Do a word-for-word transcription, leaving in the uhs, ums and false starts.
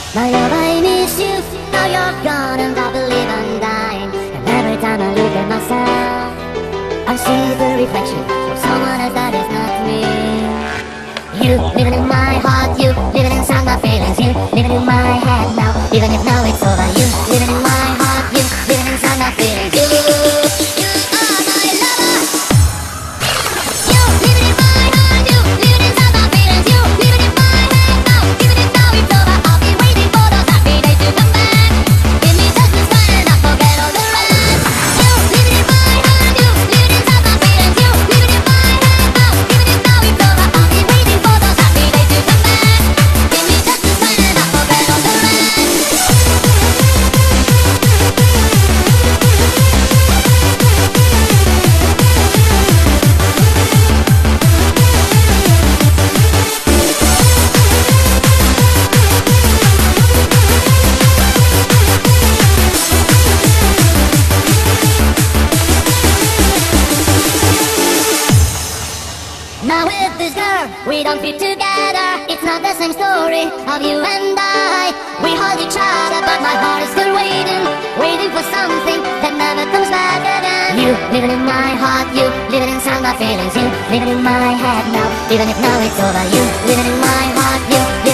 My love, I miss you. Now you're gone and I believe I'm dying. And every time I look at myself, I see the reflection of someone else that is not me. You living in my heart, you living inside my feelings, you living in my head now, even if now it's over. You living in my heart, you living inside my feelings, you. Now with this girl, we don't fit together. It's not the same story of you and I. We hold each other, but my heart is still waiting, waiting for something that never comes back again. You living in my heart, you living inside my feelings, you living in my head now, even if now it's over. You living in my heart, you